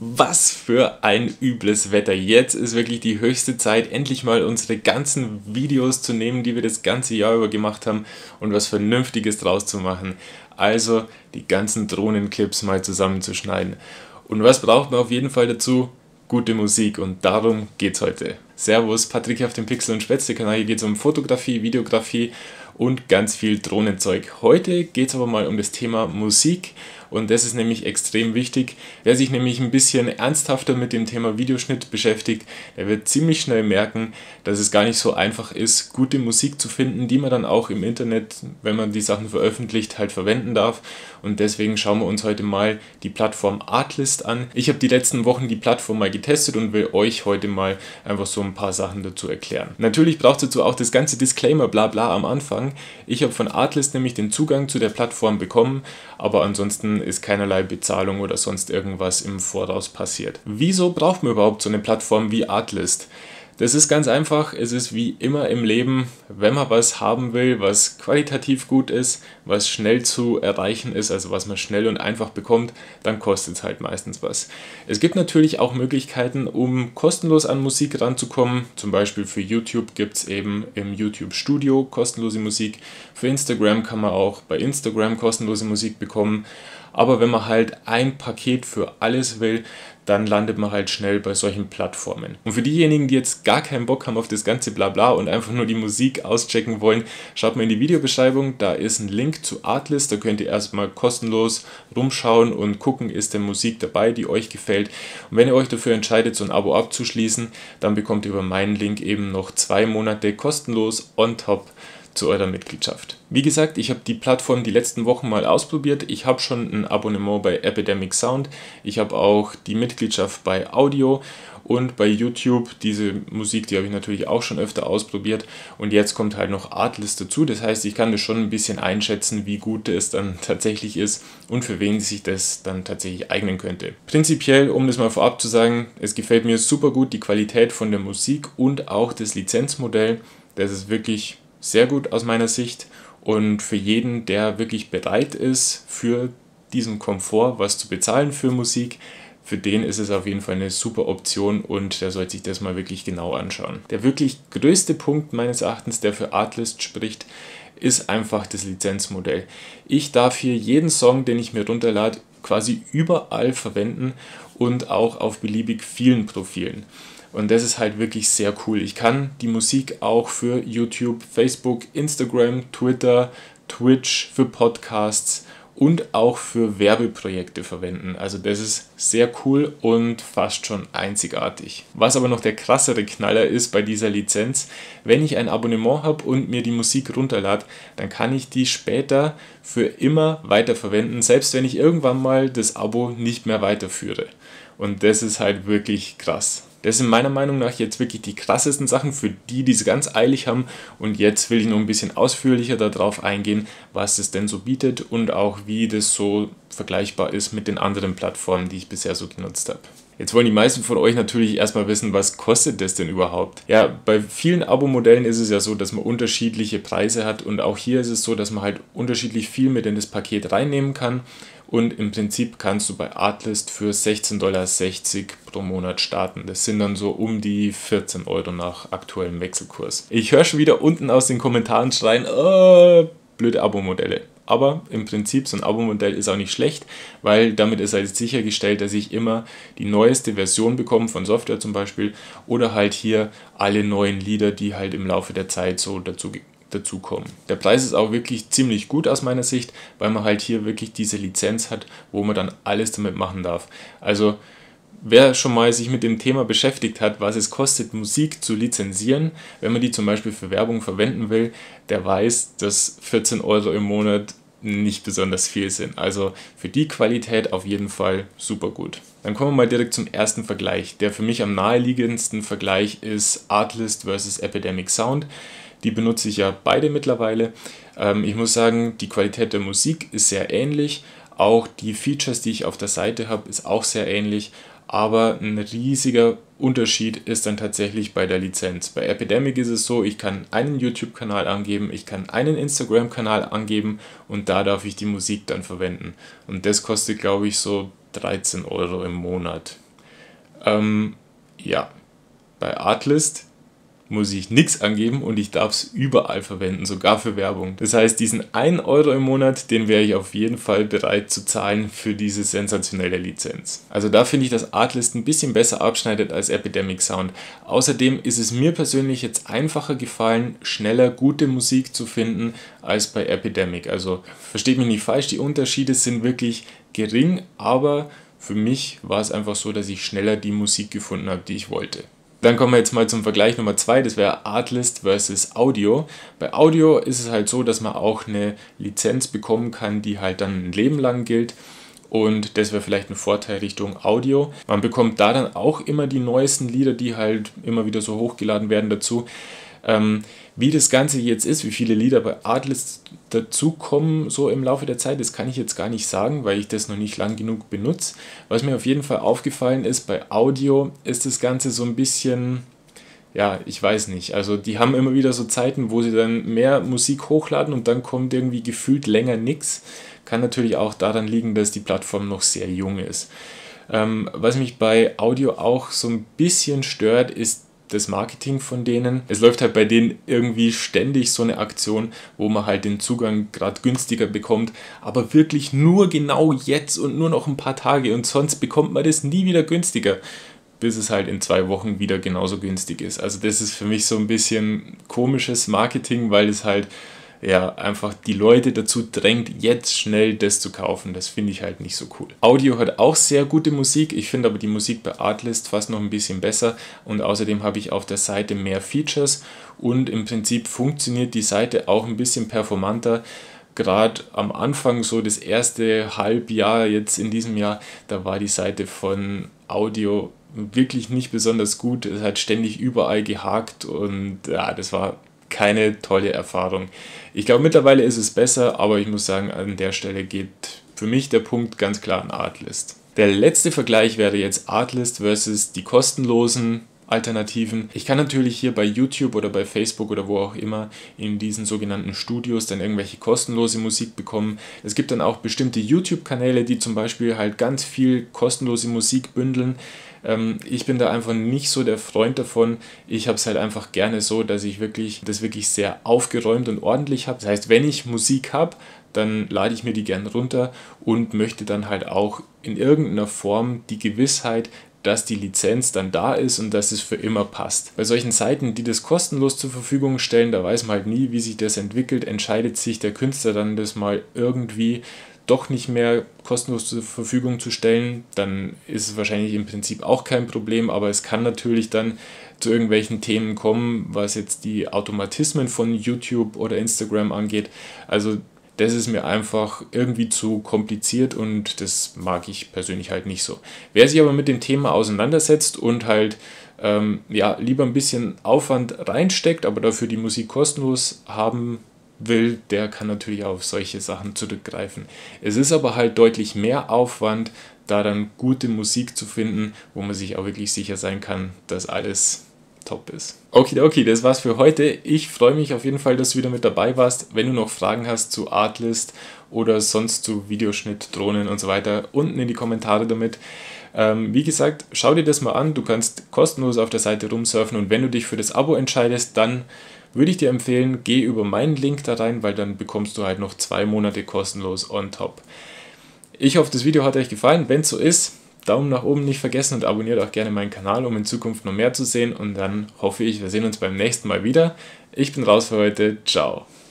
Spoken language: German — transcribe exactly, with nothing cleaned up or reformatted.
Was für ein übles Wetter. Jetzt ist wirklich die höchste Zeit, endlich mal unsere ganzen Videos zu nehmen, die wir das ganze Jahr über gemacht haben und was Vernünftiges draus zu machen. Also die ganzen Drohnenclips mal zusammenzuschneiden. Und was braucht man auf jeden Fall dazu? Gute Musik, und darum geht's heute. Servus, Patrick hier auf dem Pixel und Spätzle Kanal. Hier geht es um Fotografie, Videografie und ganz viel Drohnenzeug. Heute geht es aber mal um das Thema Musik, und das ist nämlich extrem wichtig. Wer sich nämlich ein bisschen ernsthafter mit dem Thema Videoschnitt beschäftigt, der wird ziemlich schnell merken, dass es gar nicht so einfach ist, gute Musik zu finden, die man dann auch im Internet, wenn man die Sachen veröffentlicht, halt verwenden darf. Und deswegen schauen wir uns heute mal die Plattform Artlist an. Ich habe die letzten Wochen die Plattform mal getestet und will euch heute mal einfach so ein paar Sachen dazu erklären. Natürlich braucht es dazu auch das ganze Disclaimer bla bla am Anfang. Ich habe von Artlist nämlich den Zugang zu der Plattform bekommen, aber ansonsten ist keinerlei Bezahlung oder sonst irgendwas im Voraus passiert. Wieso braucht man überhaupt so eine Plattform wie Artlist? Das ist ganz einfach. Es ist wie immer im Leben, wenn man was haben will, was qualitativ gut ist, was schnell zu erreichen ist, also was man schnell und einfach bekommt, dann kostet es halt meistens was. Es gibt natürlich auch Möglichkeiten, um kostenlos an Musik ranzukommen. Zum Beispiel für YouTube gibt es eben im YouTube Studio kostenlose Musik. Für Instagram kann man auch bei Instagram kostenlose Musik bekommen. Aber wenn man halt ein Paket für alles will, dann landet man halt schnell bei solchen Plattformen. Und für diejenigen, die jetzt gar keinen Bock haben auf das ganze Blabla und einfach nur die Musik auschecken wollen, schaut mal in die Videobeschreibung, da ist ein Link zu Artlist, da könnt ihr erstmal kostenlos rumschauen und gucken, ist denn Musik dabei, die euch gefällt. Und wenn ihr euch dafür entscheidet, so ein Abo abzuschließen, dann bekommt ihr über meinen Link eben noch zwei Monate kostenlos on top zu eurer Mitgliedschaft. Wie gesagt, ich habe die Plattform die letzten Wochen mal ausprobiert. Ich habe schon ein Abonnement bei Epidemic Sound. Ich habe auch die Mitgliedschaft bei Audio und bei YouTube. Diese Musik, die habe ich natürlich auch schon öfter ausprobiert. Und jetzt kommt halt noch Artlist dazu. Das heißt, ich kann das schon ein bisschen einschätzen, wie gut es dann tatsächlich ist und für wen sich das dann tatsächlich eignen könnte. Prinzipiell, um das mal vorab zu sagen, es gefällt mir super gut die Qualität von der Musik und auch das Lizenzmodell. Das ist wirklich sehr gut aus meiner Sicht, und für jeden, der wirklich bereit ist, für diesen Komfort was zu bezahlen für Musik, für den ist es auf jeden Fall eine super Option, und der sollte sich das mal wirklich genau anschauen. Der wirklich größte Punkt meines Erachtens, der für Artlist spricht, ist einfach das Lizenzmodell. Ich darf hier jeden Song, den ich mir runterlade, quasi überall verwenden und auch auf beliebig vielen Profilen. Und das ist halt wirklich sehr cool. Ich kann die Musik auch für YouTube, Facebook, Instagram, Twitter, Twitch, für Podcasts und auch für Werbeprojekte verwenden. Also das ist sehr cool und fast schon einzigartig. Was aber noch der krassere Knaller ist bei dieser Lizenz: Wenn ich ein Abonnement habe und mir die Musik runterlade, dann kann ich die später für immer weiterverwenden, selbst wenn ich irgendwann mal das Abo nicht mehr weiterführe. Und das ist halt wirklich krass. Das sind meiner Meinung nach jetzt wirklich die krassesten Sachen für die, die es ganz eilig haben. Und jetzt will ich noch ein bisschen ausführlicher darauf eingehen, was es denn so bietet und auch wie das so vergleichbar ist mit den anderen Plattformen, die ich bisher so genutzt habe. Jetzt wollen die meisten von euch natürlich erstmal wissen, was kostet das denn überhaupt? Ja, bei vielen Abo-Modellen ist es ja so, dass man unterschiedliche Preise hat, und auch hier ist es so, dass man halt unterschiedlich viel mit in das Paket reinnehmen kann. Und im Prinzip kannst du bei Artlist für sechzehn Komma sechzig Dollar pro Monat starten. Das sind dann so um die vierzehn Euro nach aktuellem Wechselkurs. Ich höre schon wieder unten aus den Kommentaren schreien, oh, blöde Abo-Modelle. Aber im Prinzip, so ein Abo-Modell ist auch nicht schlecht, weil damit ist halt sichergestellt, dass ich immer die neueste Version bekomme von Software zum Beispiel, oder halt hier alle neuen Lieder, die halt im Laufe der Zeit so dazu dazukommen. Der Preis ist auch wirklich ziemlich gut aus meiner Sicht, weil man halt hier wirklich diese Lizenz hat, wo man dann alles damit machen darf. Also wer schon mal sich mit dem Thema beschäftigt hat, was es kostet, Musik zu lizenzieren, wenn man die zum Beispiel für Werbung verwenden will, der weiß, dass vierzehn Euro im Monat nicht besonders viel sind. Also für die Qualität auf jeden Fall super gut. Dann kommen wir mal direkt zum ersten Vergleich. Der für mich am naheliegendsten Vergleich ist Artlist versus Epidemic Sound. Die benutze ich ja beide mittlerweile. Ähm, ich muss sagen, die Qualität der Musik ist sehr ähnlich. Auch die Features, die ich auf der Seite habe, ist auch sehr ähnlich. Aber ein riesiger Unterschied ist dann tatsächlich bei der Lizenz. Bei Epidemic ist es so, ich kann einen YouTube-Kanal angeben, ich kann einen Instagram-Kanal angeben, und da darf ich die Musik dann verwenden. Und das kostet, glaube ich, so dreizehn Euro im Monat. Ähm, ja, bei Artlist muss ich nichts angeben und ich darf es überall verwenden, sogar für Werbung. Das heißt, diesen einen Euro im Monat, den wäre ich auf jeden Fall bereit zu zahlen für diese sensationelle Lizenz. Also da finde ich, dass Artlist ein bisschen besser abschneidet als Epidemic Sound. Außerdem ist es mir persönlich jetzt einfacher gefallen, schneller gute Musik zu finden als bei Epidemic. Also versteht mich nicht falsch, die Unterschiede sind wirklich gering, aber für mich war es einfach so, dass ich schneller die Musik gefunden habe, die ich wollte. Dann kommen wir jetzt mal zum Vergleich Nummer zwei, das wäre Artlist versus Audio. Bei Audio ist es halt so, dass man auch eine Lizenz bekommen kann, die halt dann ein Leben lang gilt. Und das wäre vielleicht ein Vorteil Richtung Audio. Man bekommt da dann auch immer die neuesten Lieder, die halt immer wieder so hochgeladen werden dazu. Ähm, wie das Ganze jetzt ist, wie viele Lieder bei Artlist dazukommen, so im Laufe der Zeit, das kann ich jetzt gar nicht sagen, weil ich das noch nicht lang genug benutze. Was mir auf jeden Fall aufgefallen ist, bei Audio ist das Ganze so ein bisschen, ja, ich weiß nicht, also die haben immer wieder so Zeiten, wo sie dann mehr Musik hochladen und dann kommt irgendwie gefühlt länger nichts. Kann natürlich auch daran liegen, dass die Plattform noch sehr jung ist. Ähm, was mich bei Audio auch so ein bisschen stört, ist das Marketing von denen. Es läuft halt bei denen irgendwie ständig so eine Aktion, wo man halt den Zugang gerade günstiger bekommt, aber wirklich nur genau jetzt und nur noch ein paar Tage und sonst bekommt man das nie wieder günstiger, bis es halt in zwei Wochen wieder genauso günstig ist. Also das ist für mich so ein bisschen komisches Marketing, weil es halt ja einfach die Leute dazu drängt, jetzt schnell das zu kaufen. Das finde ich halt nicht so cool. Audio hat auch sehr gute Musik. Ich finde aber die Musik bei Artlist fast noch ein bisschen besser und außerdem habe ich auf der Seite mehr Features und im Prinzip funktioniert die Seite auch ein bisschen performanter. Gerade am Anfang, so das erste Halbjahr jetzt in diesem Jahr, da war die Seite von Audio wirklich nicht besonders gut. Es hat ständig überall gehakt und ja, das war keine tolle Erfahrung. Ich glaube, mittlerweile ist es besser, aber ich muss sagen, an der Stelle geht für mich der Punkt ganz klar an Artlist. Der letzte Vergleich wäre jetzt Artlist versus die kostenlosen Alternativen. Ich kann natürlich hier bei YouTube oder bei Facebook oder wo auch immer in diesen sogenannten Studios dann irgendwelche kostenlose Musik bekommen. Es gibt dann auch bestimmte YouTube-Kanäle, die zum Beispiel halt ganz viel kostenlose Musik bündeln. Ähm, ich bin da einfach nicht so der Freund davon. Ich habe es halt einfach gerne so, dass ich wirklich das wirklich sehr aufgeräumt und ordentlich habe. Das heißt, wenn ich Musik habe, dann lade ich mir die gerne runter und möchte dann halt auch in irgendeiner Form die Gewissheit, dass die Lizenz dann da ist und dass es für immer passt. Bei solchen Seiten, die das kostenlos zur Verfügung stellen, da weiß man halt nie, wie sich das entwickelt. Entscheidet sich der Künstler dann, das mal irgendwie doch nicht mehr kostenlos zur Verfügung zu stellen, dann ist es wahrscheinlich im Prinzip auch kein Problem, aber es kann natürlich dann zu irgendwelchen Themen kommen, was jetzt die Automatismen von YouTube oder Instagram angeht. Also das ist mir einfach irgendwie zu kompliziert und das mag ich persönlich halt nicht so. Wer sich aber mit dem Thema auseinandersetzt und halt ähm, ja, lieber ein bisschen Aufwand reinsteckt, aber dafür die Musik kostenlos haben will, der kann natürlich auf solche Sachen zurückgreifen. Es ist aber halt deutlich mehr Aufwand, da dann gute Musik zu finden, wo man sich auch wirklich sicher sein kann, dass alles top ist. Okay, okay, das war's für heute. Ich freue mich auf jeden Fall, dass du wieder mit dabei warst. Wenn du noch Fragen hast zu Artlist oder sonst zu Videoschnitt, Drohnen und so weiter, unten in die Kommentare damit. Ähm, wie gesagt, schau dir das mal an. Du kannst kostenlos auf der Seite rumsurfen und wenn du dich für das Abo entscheidest, dann würde ich dir empfehlen, geh über meinen Link da rein, weil dann bekommst du halt noch zwei Monate kostenlos on top. Ich hoffe, das Video hat euch gefallen. Wenn es so ist, Daumen nach oben nicht vergessen und abonniert auch gerne meinen Kanal, um in Zukunft noch mehr zu sehen. Und dann hoffe ich, wir sehen uns beim nächsten Mal wieder. Ich bin raus für heute. Ciao.